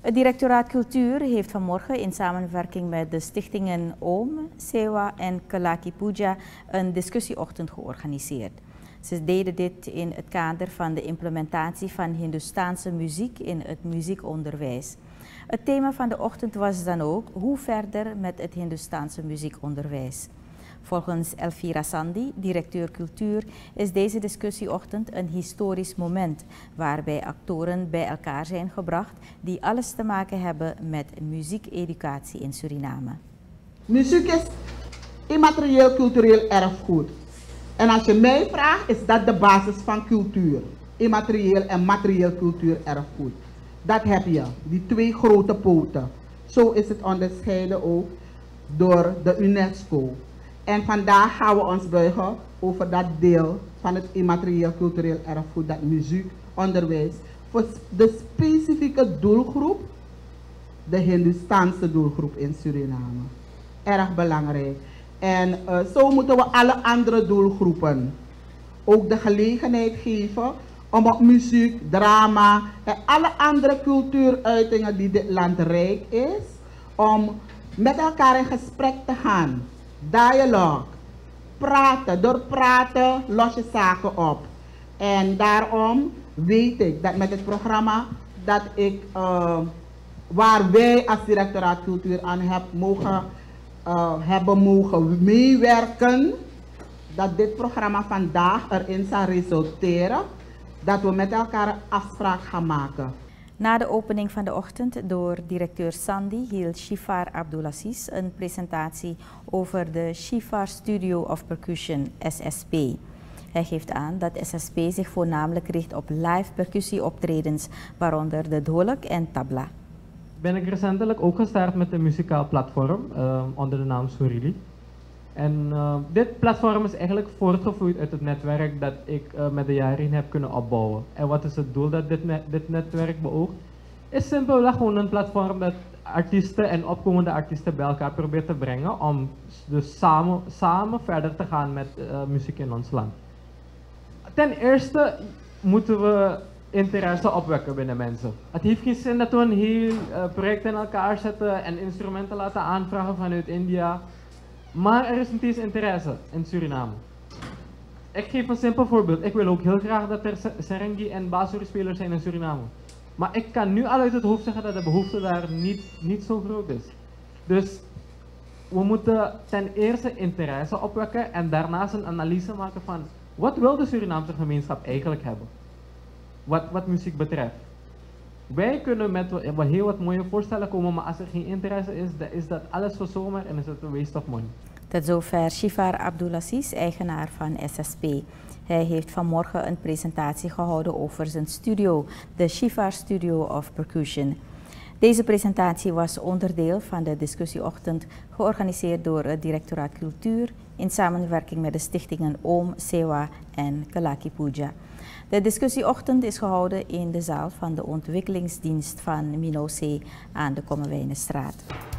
Het directoraat Cultuur heeft vanmorgen in samenwerking met de stichtingen OOM, SEWA en Kalaki Puja een discussieochtend georganiseerd. Ze deden dit in het kader van de implementatie van Hindoestaanse muziek in het muziekonderwijs. Het thema van de ochtend was dan ook hoe verder met het Hindoestaanse muziekonderwijs. Volgens Elvira Sandi, directeur cultuur, is deze discussieochtend een historisch moment waarbij actoren bij elkaar zijn gebracht die alles te maken hebben met muziekeducatie in Suriname. Muziek is immaterieel cultureel erfgoed. En als je mij vraagt, is dat de basis van cultuur. Immaterieel en materieel cultuur erfgoed. Dat heb je, die twee grote poten. Zo is het onderscheiden ook door de UNESCO. En vandaag gaan we ons buigen over dat deel van het immaterieel cultureel erfgoed, dat muziekonderwijs, voor de specifieke doelgroep, de Hindoestaanse doelgroep in Suriname. Erg belangrijk. En zo moeten we alle andere doelgroepen ook de gelegenheid geven om op muziek, drama en alle andere cultuuruitingen die dit land rijk is, om met elkaar in gesprek te gaan. Dialoog, praten, door praten los je zaken op. En daarom weet ik dat met het programma dat ik, waar wij als directoraat cultuur aan hebben mogen meewerken, dat dit programma vandaag erin zal resulteren dat we met elkaar een afspraak gaan maken. Na de opening van de ochtend door directeur Sandi hield Shifar Abdulaziz een presentatie over de Shifar Studio of Percussion, SSP. Hij geeft aan dat SSP zich voornamelijk richt op live percussieoptredens, waaronder de dholak en tabla. Ben ik recentelijk ook gestart met een muzikaal platform onder de naam Surili. En dit platform is eigenlijk voortgevloeid uit het netwerk dat ik met de jaren heb kunnen opbouwen. En wat is het doel dat dit netwerk beoogt? Is simpelweg gewoon een platform dat artiesten en opkomende artiesten bij elkaar probeert te brengen om dus samen verder te gaan met muziek in ons land. Ten eerste moeten we interesse opwekken binnen mensen. Het heeft geen zin dat we een heel project in elkaar zetten en instrumenten laten aanvragen vanuit India. Maar er is niet eens interesse in Suriname. Ik geef een simpel voorbeeld. Ik wil ook heel graag dat er Serengi en Basuri spelers zijn in Suriname. Maar ik kan nu al uit het hoofd zeggen dat de behoefte daar niet zo groot is. Dus we moeten ten eerste interesse opwekken en daarnaast een analyse maken van wat wil de Surinaamse gemeenschap eigenlijk hebben. Wat muziek betreft. Wij kunnen met heel wat mooie voorstellen komen, maar als er geen interesse is, dan is dat alles voor zomaar en is het een waste of money. Tot zover Shifar Abdulaziz, eigenaar van SSP. Hij heeft vanmorgen een presentatie gehouden over zijn studio, de Shifar Studio of Percussion. Deze presentatie was onderdeel van de discussieochtend georganiseerd door het directoraat Cultuur in samenwerking met de stichtingen OOM, SEWA en Kalaki Puja. De discussieochtend is gehouden in de zaal van de ontwikkelingsdienst van Minoce aan de Kommerwijnenstraat.